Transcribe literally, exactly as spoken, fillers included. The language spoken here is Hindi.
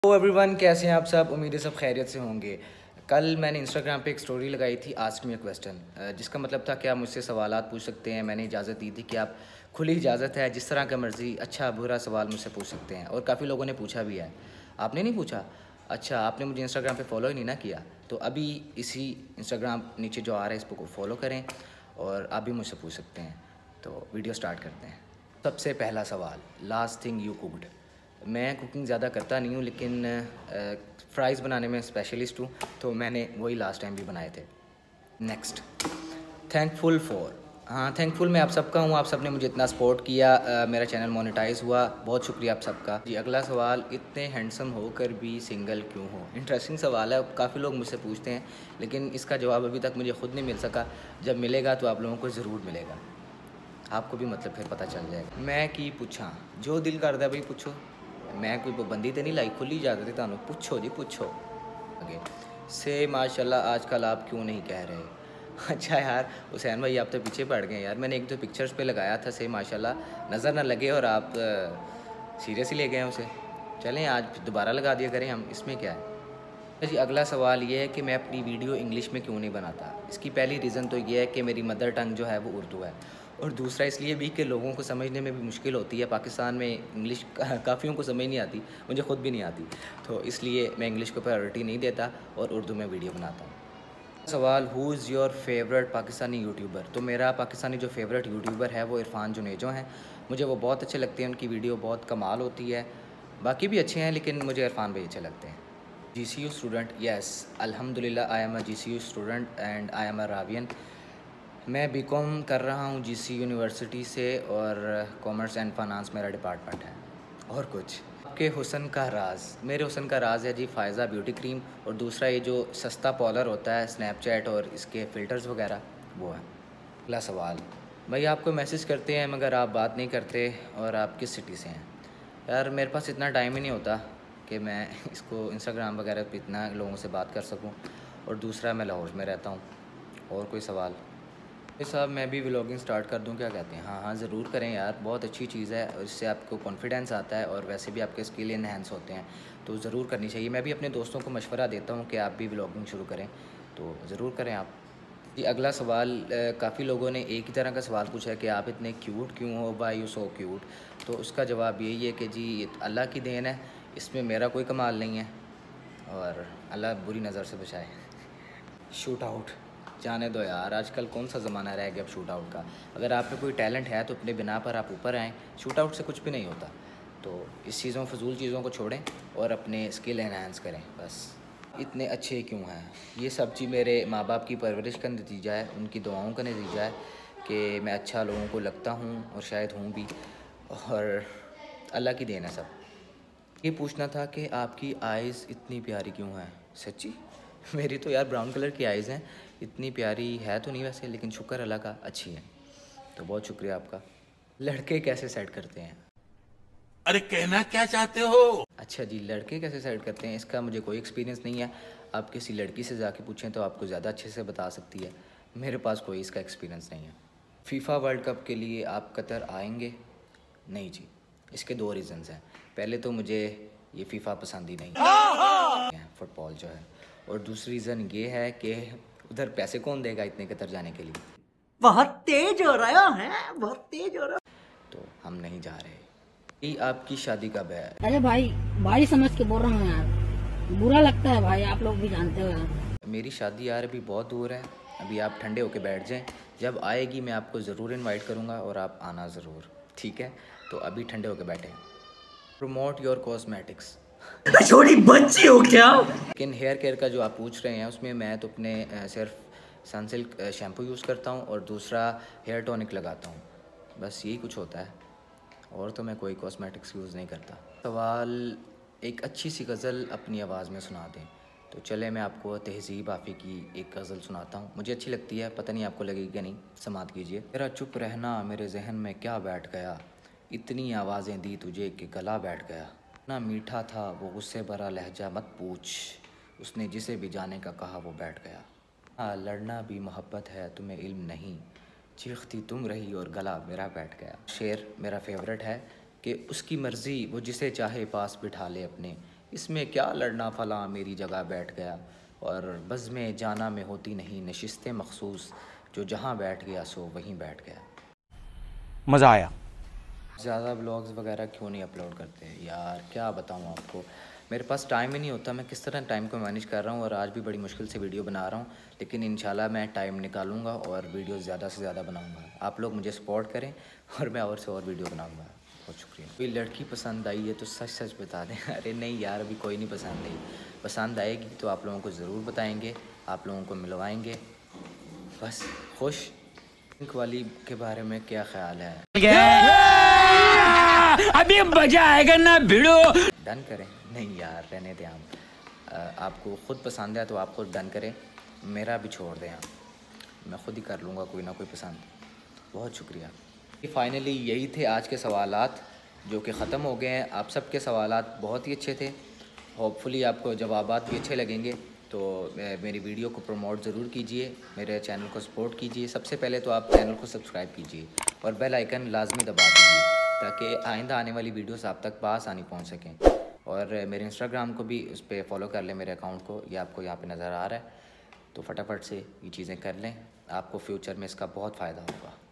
तो एवरीवन, कैसे हैं आप सब। उम्मीद है सब खैरियत से होंगे। कल मैंने इंस्टाग्राम पे एक स्टोरी लगाई थी, आस्क मी अ क्वेश्चन, जिसका मतलब था कि आप मुझसे सवालात पूछ सकते हैं। मैंने इजाज़त दी थी कि आप खुली इजाज़त है, जिस तरह का मर्ज़ी अच्छा बुरा सवाल मुझसे पूछ सकते हैं। और काफ़ी लोगों ने पूछा भी है। आपने नहीं पूछा? अच्छा, आपने मुझे इंस्टाग्राम पे फॉलो ही नहीं ना किया। तो अभी इसी इंस्टाग्राम नीचे जो आ रहा है इस पर फॉलो करें और आप भी मुझसे पूछ सकते हैं। तो वीडियो स्टार्ट करते हैं। सबसे पहला सवाल, लास्ट थिंग यू कुक्ड। मैं कुकिंग ज़्यादा करता नहीं हूँ, लेकिन फ़्राइज़ बनाने में स्पेशलिस्ट हूँ, तो मैंने वही लास्ट टाइम भी बनाए थे। Next, thankful for. हाँ, थैंकफुल मैं आप सबका हूँ। आप सब ने मुझे इतना सपोर्ट किया, uh, मेरा चैनल मोनेटाइज हुआ, बहुत शुक्रिया आप सबका जी। अगला सवाल, इतने हैंडसम होकर भी सिंगल क्यों हो। इंटरेस्टिंग सवाल है, काफ़ी लोग मुझसे पूछते हैं, लेकिन इसका जवाब अभी तक मुझे ख़ुद नहीं मिल सका। जब मिलेगा तो आप लोगों को ज़रूर मिलेगा, आपको भी मतलब फिर पता चल जाएगा। मैं की पूछा, जो दिल करता भाई पूछो, मैं कोई पाबंदी तो नहीं लाई, खुली इजाज़त है तुहानू, पूछो जी पूछो। आगे से माशाल्लाह आजकल आप क्यों नहीं कह रहे। अच्छा यार हुसैन भाई, आप तो पीछे पड़ गए यार। मैंने एक दो पिक्चर्स पे लगाया था से माशाल्लाह, नज़र ना लगे और आप सीरियसली ले गए हैं उसे। चलें आज दोबारा लगा दिया करें हम, इसमें क्या है जी। अगला सवाल ये है कि मैं अपनी वीडियो इंग्लिश में क्यों नहीं बनाता। इसकी पहली रीज़न तो ये है कि मेरी मदर टंग जो है वो उर्दू है, और दूसरा इसलिए भी कि लोगों को समझने में भी मुश्किल होती है। पाकिस्तान में इंग्लिश काफ़ियों को समझ नहीं आती, मुझे ख़ुद भी नहीं आती, तो इसलिए मैं इंग्लिश को प्रायोरिटी नहीं देता और उर्दू में वीडियो बनाता हूँ। सवाल, who is your favourite Pakistani YouTuber. तो मेरा पाकिस्तानी जो फेवरेट यूट्यूबर है वो इरफान जुनेजो हैं। मुझे वो बहुत अच्छे लगते हैं, उनकी वीडियो बहुत कमाल होती है। बाकी भी अच्छे हैं, लेकिन मुझे इरफान भाई अच्छे लगते हैं। G C U student, yes अल्हम्दुलिल्लाह I am a G C U student and I am a Ravian. मैं बी कॉम कर रहा हूँ जी सी यूनिवर्सिटी से, और कॉमर्स एंड फाइनेंस मेरा डिपार्टमेंट है। और कुछ आपके हुस्न का राज। मेरे हुस्न का राज है जी फ़ायज़ा ब्यूटी क्रीम, और दूसरा ये जो सस्ता पाउडर होता है स्नैपचैट और इसके फ़िल्टर्स वगैरह, वो है। अगला सवाल, भाई आपको मैसेज करते हैं मगर आप बात नहीं करते, और आप किस सिटी से हैं। यार मेरे पास इतना टाइम ही नहीं होता कि मैं इसको इंस्टाग्राम वगैरह पे इतना लोगों से बात कर सकूं, और दूसरा मैं लाहौर में रहता हूं। और कोई सवाल साहब, मैं भी व्लॉगिंग स्टार्ट कर दूं, क्या कहते हैं। हाँ हाँ ज़रूर करें यार, बहुत अच्छी चीज़ है, और इससे आपको कॉन्फिडेंस आता है और वैसे भी आपके स्किल इनहेंस होते हैं, तो ज़रूर करनी चाहिए। मैं भी अपने दोस्तों को मशवरा देता हूँ कि आप भी व्लॉगिंग शुरू करें, तो ज़रूर करें आप जी। अगला सवाल, काफ़ी लोगों ने एक ही तरह का सवाल पूछा है कि आप इतने क्यूट क्यों हो, वाई यू सो क्यूट। तो उसका जवाब यही है कि जी अल्लाह की देन है, इसमें मेरा कोई कमाल नहीं है, और अल्लाह बुरी नज़र से बचाए। शूट आउट, जाने दो यार, आजकल कौन सा ज़माना रह गया अब शूट आउट का। अगर आप में कोई टैलेंट है तो अपने बिना पर आप ऊपर आएँ, शूट आउट से कुछ भी नहीं होता। तो इस चीज़ों फजूल चीज़ों को छोड़ें और अपने स्किल एनहांस करें बस। इतने अच्छे क्यों हैं, ये सब चीज़ मेरे माँ बाप की परवरिश का नतीजा है, उनकी दुआओं का नतीजा है कि मैं अच्छा लोगों को लगता हूँ, और शायद हूँ भी, और अल्लाह की देन है सब। ये पूछना था कि आपकी आइज़ इतनी प्यारी क्यों हैं। सच्ची मेरी तो यार ब्राउन कलर की आइज़ हैं, इतनी प्यारी है तो नहीं वैसे, लेकिन शुक्र अल्लाह का अच्छी है, तो बहुत शुक्रिया आपका। लड़के कैसे सेट करते हैं। अरे कहना क्या चाहते हो। अच्छा जी, लड़के कैसे सेट करते हैं, इसका मुझे कोई एक्सपीरियंस नहीं है। आप किसी लड़की से जाके पूछें तो आपको ज़्यादा अच्छे से बता सकती है, मेरे पास कोई इसका एक्सपीरियंस नहीं है। फीफा वर्ल्ड कप के लिए आप कतर आएंगे। नहीं जी, इसके दो रीज़न्स हैं। पहले तो मुझे ये फीफा पसंद ही नहीं है, फुटबॉल जो है, और दूसरी रीज़न ये है कि उधर पैसे कौन देगा इतने कतर जाने के लिए। बहुत तेज हो रहा है, बहुत तेज हो रहा है। तो हम नहीं जा रहे। ये आपकी शादी कब है। अरे भाई, भाई समझ के बोल रहा हूँ यार, बुरा लगता है भाई, आप लोग भी जानते हो यार। मेरी शादी यार अभी बहुत दूर है, अभी आप ठंडे होके बैठ जाएं, जब आएगी मैं आपको ज़रूर इनवाइट करूँगा और आप आना ज़रूर, ठीक है। तो अभी ठंडे होके बैठें। Promote your cosmetics. छोटी बच्ची हो क्या। लेकिन हेयर केयर का जो आप पूछ रहे हैं उसमें मैं तो अपने सिर्फ सनसिल्क शैम्पू यूज़ करता हूँ, और दूसरा हेयर टॉनिक लगाता हूँ, बस यही कुछ होता है, और तो मैं कोई कॉस्मेटिक्स यूज़ नहीं करता। सवाल, एक अच्छी सी गज़ल अपनी आवाज़ में सुना दें। तो चले मैं आपको तहज़ीब आफ़ी की एक गज़ल सुनाता हूँ, मुझे अच्छी लगती है, पता नहीं आपको लगेगी क्या नहीं, समात कीजिए। तेरा चुप रहना मेरे जहन में क्या बैठ गया, इतनी आवाज़ें दी तुझे कि गला बैठ गया। ना मीठा था वो गुस्से भरा लहजा मत पूछ, उसने जिसे भी जाने का कहा वो बैठ गया। हाँ लड़ना भी मोहब्बत है तुम्हें इल्म नहीं, चीखती तुम रही और गला मेरा बैठ गया। शेर मेरा फेवरेट है कि उसकी मर्ज़ी वो जिसे चाहे पास बिठा ले अपने, इसमें क्या लड़ना फला मेरी जगह बैठ गया, और बज़्म जाना में होती नहीं नशिस्तें मखसूस, जो जहाँ बैठ गया सो वहीं बैठ गया। मज़ा आया। ज़्यादा ब्लॉग्स वगैरह क्यों नहीं अपलोड करते यार, क्या बताऊँ आपको, मेरे पास टाइम ही नहीं होता। मैं किस तरह टाइम को मैनेज कर रहा हूँ, और आज भी बड़ी मुश्किल से वीडियो बना रहा हूँ, लेकिन इंशाल्लाह मैं टाइम निकालूंगा और वीडियो ज़्यादा से ज़्यादा बनाऊंगा। आप लोग मुझे सपोर्ट करें और मैं और से और वीडियो बनाऊंगा। बहुत शुक्रिया। कोई लड़की पसंद आई है तो सच सच बता दें। अरे नहीं यार, अभी कोई नहीं पसंद आई। पसंद आएगी तो आप लोगों को ज़रूर बताएँगे, आप लोगों को मिलवाएँगे। बस खुश। पिंक वाली के बारे में क्या ख्याल है? अभी मजा आएगा ना भिड़ो। डन करें? नहीं यार, रहने दें आप। आपको ख़ुद पसंद है तो आप खुद डन करें, मेरा भी छोड़ दें आप, मैं ख़ुद ही कर लूँगा कोई ना कोई पसंद। बहुत शुक्रिया। फाइनली यही थे आज के सवालात जो कि ख़त्म हो गए हैं। आप सबके सवालात बहुत ही अच्छे थे। होपफुली आपको जवाबात भी अच्छे लगेंगे। तो मेरी वीडियो को प्रमोट ज़रूर कीजिए, मेरे चैनल को सपोर्ट कीजिए। सबसे पहले तो आप चैनल को सब्सक्राइब कीजिए और बेल आइकन लाजमी दबा दीजिए, ताकि आइंदा आने वाली वीडियोस आप तक बआसानी पहुंच सकें। और मेरे इंस्टाग्राम को भी उस पर फॉलो कर लें, मेरे अकाउंट को, ये आपको यहाँ पे नज़र आ रहा है। तो फटाफट से ये चीज़ें कर लें, आपको फ्यूचर में इसका बहुत फ़ायदा होगा।